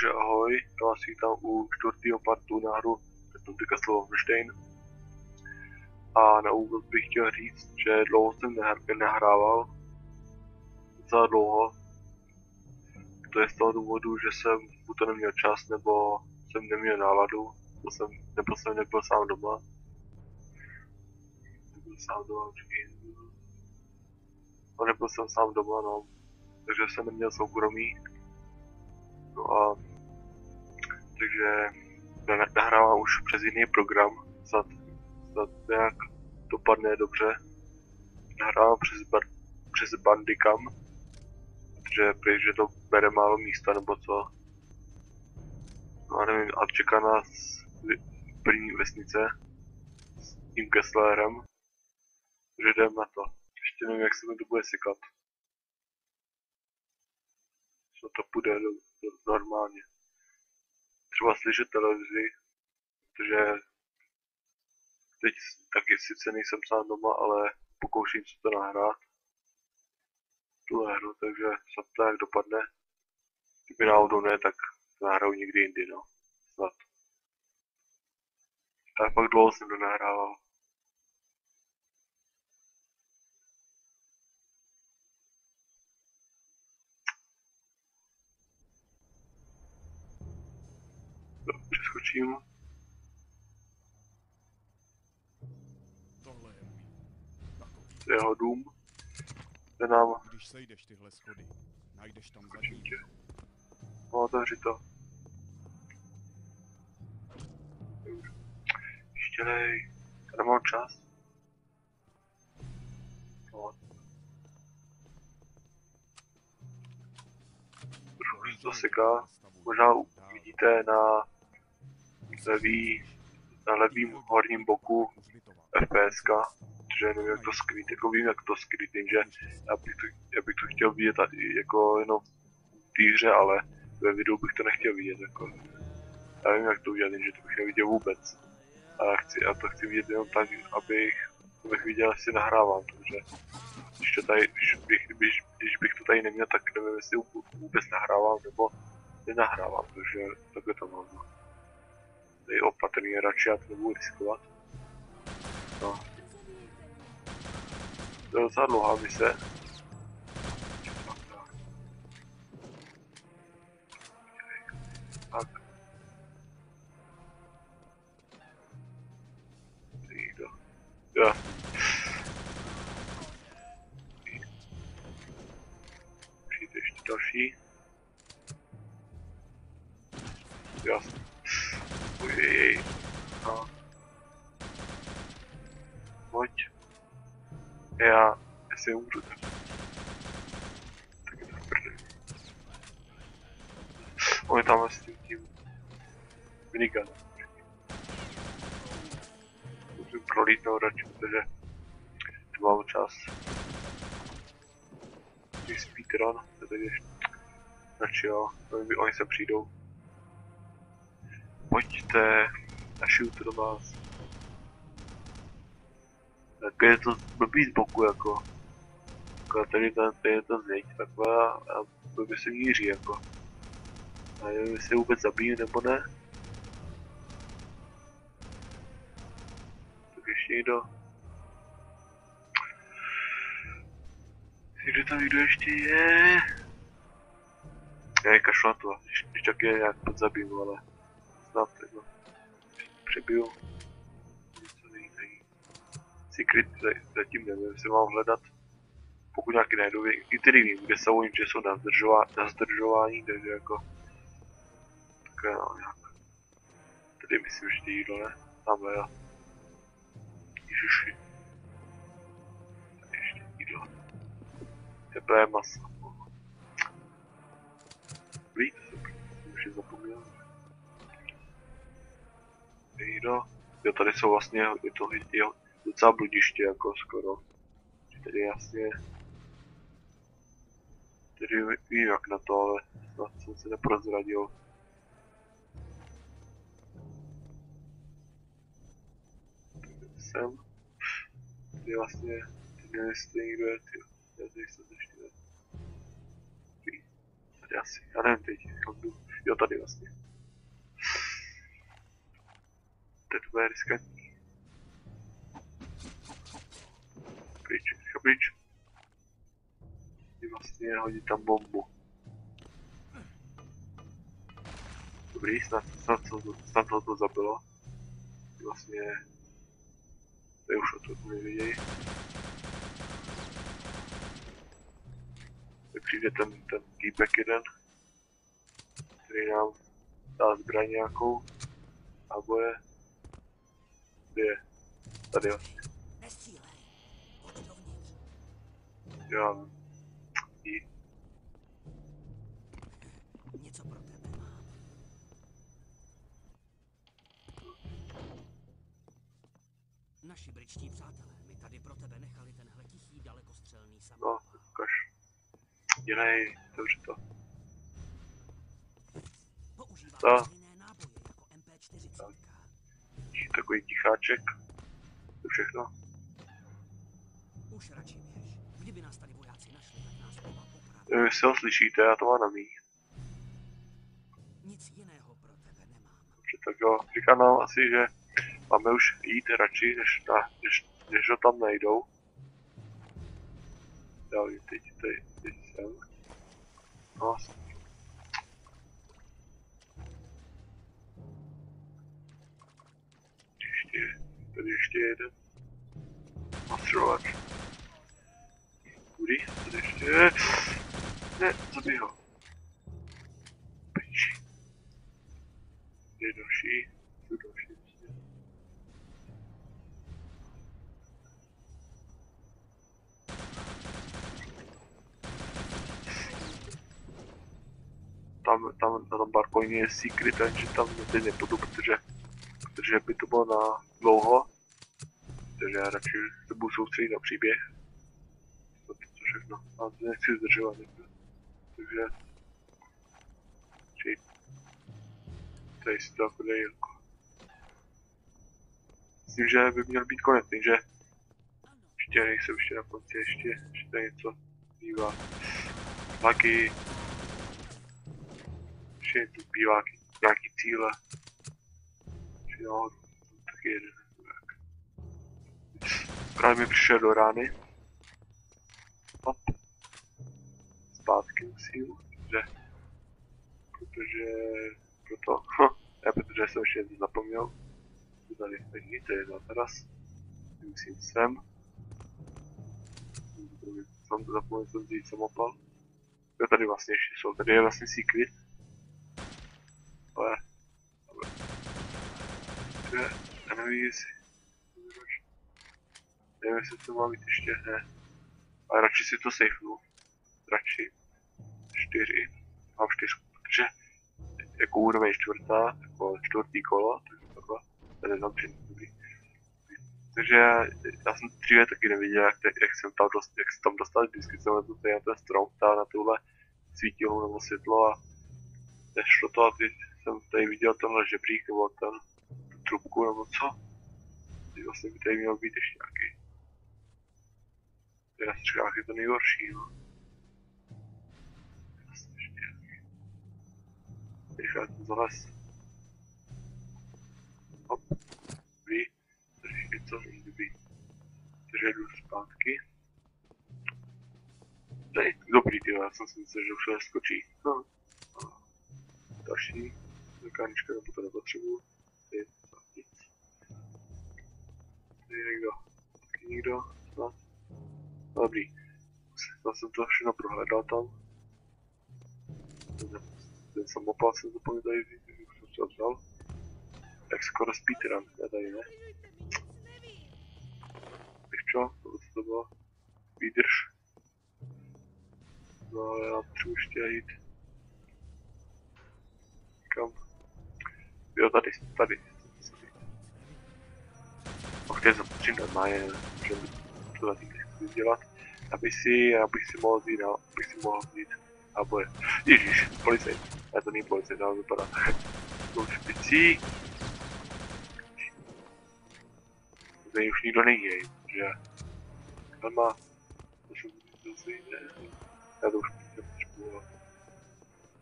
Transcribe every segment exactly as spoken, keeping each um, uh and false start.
Takže ahoj, já vás vítám u čtvrtého partu na hru The Castle of Wolfenstein. A na úvod bych chtěl říct, že dlouho jsem nenahrával. Za dlouho. To je z toho důvodu, že jsem buď to neměl čas, nebo jsem neměl náladu, nebo jsem, nebo jsem nebyl sám doma. Nebyl sám doma, počkej. No, nebyl jsem sám doma, no. Takže jsem neměl soukromí. No a takže nahrávám už přes jiný program, snad, snad nějak dopadne dobře. Nahrávám přes, bar, přes Bandicam, protože protože to bere málo místa nebo co. No a nevím, a čeká nás první vesnice s tím Kesslerem, takže jdem na to. Ještě nevím, jak se mi to bude sykat. Co to půjde do, do, normálně. Třeba slyšet televizi, protože teď taky sice nejsem sám doma, ale pokouším se to nahrát. Tuhle hru, takže snad to jak dopadne. Kdyby náhodou ne, tak to nahraju někdy jindy, no. Snad. Tak pak dlouho jsem to nahrával. Přeskočím. Tohle je můj takový. To je jeho dům. Kde nám... Když sejdeš tyhle schody, najdeš tam zadní. No, otevři to. Ještě nej. Já nemám čas. No. Trošku se to seká. Možná uvidíte na levý, na levým horním boku FPSka, že nevím jak to skrýt, jako vím jak to skrýt, jenže já bych to, já bych to chtěl vidět tady, jako jenom v té hře, ale ve videu bych to nechtěl vidět, jako. Já vím jak to udělat, jenže to bych neviděl vůbec. A já, chci, já to chci vidět jenom tak, abych, abych viděl, jestli nahrávám, takže když, to tady, když, bych, když, když bych to tady neměl, tak nevím, jestli vůbec nahrávám, nebo nenahrávám, takže takhle to mám. Tady opatrně, radši já to nebudu riskovat. No. To je docela dlouhá mise. Tak. Někdo. Jo. Přijde ještě další. Jasně. Ujejej. No. Pojď. Já, jestli umřu, tak... Tak je to v prdeli. On je tam s tím tím... minigun. Musím prolítnout radši, protože... tu mám čas. Když speedrun, to ještě... Radši jo, oni, oni se přijdou. Pojďte, našijte do vás. Tak je to blbý z boku jako. Jako tady ta, tady je to zeď taková a blbě se míří jako. A nevím jestli vůbec zabijí nebo ne. Tak ještě někdo. Kde tam někdo ještě je? Já je kašlu na to, když, když tak je nějak podzabiju, ale snad jako přebiju. Něco nejde. Secret zatím nevím, jestli mám hledat. Pokud nějaký najdu, i tedy vím, kde jsou, jim, že jsou na, zdržová, na zdržování, takže jako... Tak no, nějak. Tady myslím, že jídlo ne, tamhle jo. Ježiši. Tady ještě jídlo. Teplé maso. Dobrý, to jsem už je zapomněl. Jídlo. Jo, tady jsou vlastně, je to je docela bludiště jako skoro. Tady jasně. Tady vím jak na to, ale snad jsem se neprozradil. Tak jsem. Tady vlastně, tady nevím jestli někdo je, ty. Já tady jsem ještě ne. Tady Asi, já nevím teď, kam jdu. Jo, tady vlastně. To je tvoje riskantní. Pryč, rychle pryč. Vlastně hodit tam bombu. Dobrý, snad, snad, snad to, to zabilo. Vlastně... Tady už o to nevidějí. Tak přijde ten, ten týpek jeden, který nám dá zbraň nějakou. Abo je... Kde je? Tady vlastně. Já... I... Něco pro tebe mám. Naši britští přátelé mi tady pro tebe nechali tenhle tichý dalekostřelný No, samopal. ukaž. Dělej, dobře to. Používá To. stejné náboje jako M P čtyřicet. Takový ticháček. To všechno. Už radši běž. Kdyby nás tady vojáci našli, tak nás oba popraví. Nevím, jestli ho slyšíte, já to mám na mí. Nic jiného pro tebe nemám. Dobře, tak jo, říká nám asi, že máme už jít radši, než, na, než, než ho tam najdou. Já vím, teď, teď, teď jsem. No, ještě, tady ještě jeden. Ostřelovač. Kudy? Tady ještě je. Ne, zabij ho. Pryč. Je další. Tu další. Tam, tam na tom balkoně je secret, takže tam teď nepůjdu, protože, protože by to bylo na dlouho. Takže já radši se budu soustředit na příběh. To, to všechno. A nechci zdržovat někdo. Takže... Či... Tady si to jako dej jako... Myslím, že by měl být konec, takže... Ještě nejsem ještě na konci, ještě, ještě tady něco bývá. Taky... Ještě tu bývá nějaký cíle. Ještě nahoru. Taky jeden. Právě mi přišel do rány. Hop. Zpátky musím, protože... Protože... Proto... Hm, já protože jsem ještě něco zapomněl. Tady není, to je na teraz. Musím sem. Jsem to zapomněl, jsem vzít samopal. Jo, tady vlastně ještě jsou, tady je vlastně secret. Ale... Ale... Takže... Já nevím, jestli... Nevím, jestli to má být ještě, ne. Ale radši si to safenu. Radši. Čtyři. Mám čtyřku, protože jako úroveň čtvrtá, jako čtvrtý kolo, takže takhle. Tady zavřený, dobrý. Takže já, já jsem dříve taky neviděl, jak, te, jak jsem tam, dost, jak jsem tam dostal, vždycky jsem letu tady na ten strom, ptal na tuhle svítilnu nebo světlo a nešlo to a teď jsem tady viděl tenhle žebřík nebo ten tu trubku nebo co. Teď vlastně by tady měl být ještě nějaký. Já si říkám, jak je to nejhorší, no. Jasně, ještě nějaký. Rychle ten zales. Hop. Dobrý. Tady ještě něco není dobrý. Takže jdu zpátky. Tady, dobrý tyhle, já jsem si myslel, že už to neskočí. No. Další. Mekánička, nebo to nepotřebuju. Tady, nic. Tady někdo. Taky nikdo. Snad. Dobrý. Já jsem to všechno prohledal tam. Ten, ten samopal jsem zapomněl tady říct, že už jsem se vzal. Tak skoro speedrun, ne tady, ne? Víš čo? To co to bylo? Výdrž. No ale já potřebuji ještě jít. Kam? Jo, tady, tady. No chtěl jsem přijít normálně, že to na týdny chci dělat. Aby si, abych si mohl vzít, abych si mohl vzít. A boje. Ježíš, policajt. Já to není policajt, ale vypadá. Jsou špicí. Tady už nikdo není, že? Tam má... To jsem zase jde. Já to už nepotřebuji.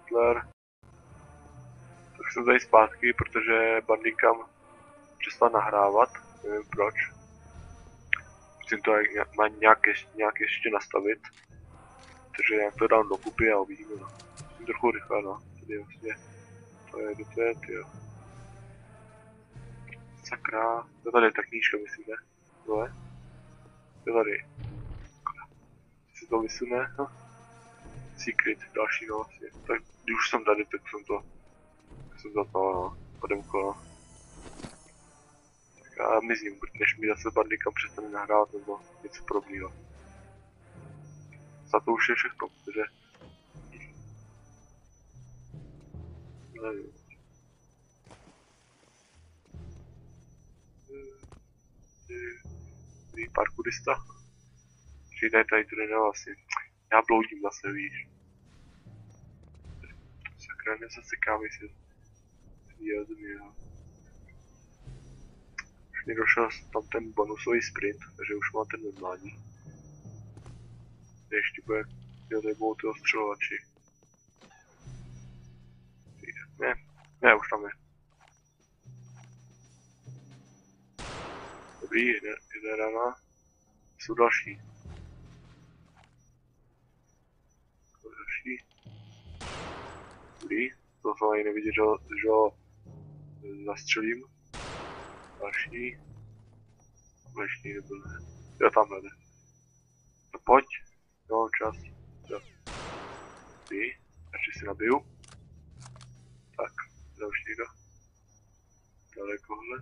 Hitler. Tak jsem tady zpátky, protože Bandicam přestal nahrávat, nevím proč. Musím to má nějak, nějak ještě nastavit. Takže já to dám dokupy a uvidíme, no. Musím trochu rychle, no. Tady vlastně, to je, to je, tyjo. Sakra, to tady je ta knížka, myslím, ne? Tohle. To tady. Když se to vysune, no. Secret, další, no vlastně. Tak když už jsem tady, tak jsem to, tak jsem to, no, no, podemko, no. Tak já mizím, než mi zase Bandicam přestane nahrávat nebo něco podobného. Za to už je všechno, protože... Nevím. Vy parkourista? Přijde tady to nedá vlastně. Já bloudím zase, víš. Sakra, nezasekám, jestli... Jel mi, jo. Už mi došel tam ten bonusový sprint, takže už má ten normální. Ještě bude, jo, tady budou ty ostřelovači. Ne, ne, už tam je. Dobrý, jde, jde rána. Jsou další. Jsou další. Dobrý, to jsem ani neviděl, že, že ho zastřelím. Další. Další nebyl, ne. Jo, tamhle jde. No pojď. Jo, mám čas. Jo. Dobrý, radši si nabiju. Tak, další někdo. Dalekohled.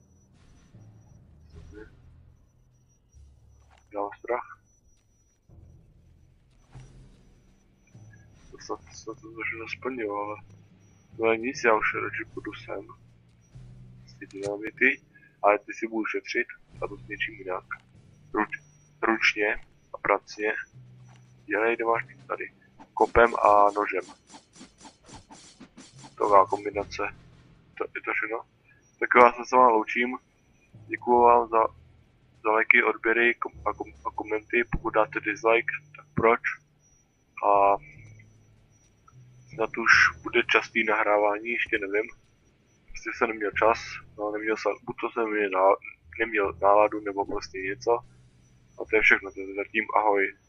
Dám strach. To snad, snad to možná splnilo, ale... No ale nic, já už radši půjdu sem. Vlastně dělám je ty, ale ty si budu šetřit a to s něčím jinak. Ruč, ručně a pracně. Dělej, kde máš tady. Kopem a nožem. Taková kombinace. To je to všechno. Tak já se vám loučím. Děkuju vám za, za lajky, odběry a, kom, a komenty. Pokud dáte dislike, tak proč? A snad už bude častý nahrávání, ještě nevím. Prostě jsem neměl čas, no, neměl jsem, buď to jsem neměl, neměl náladu, nebo prostě něco. A to je všechno, to je zatím ahoj.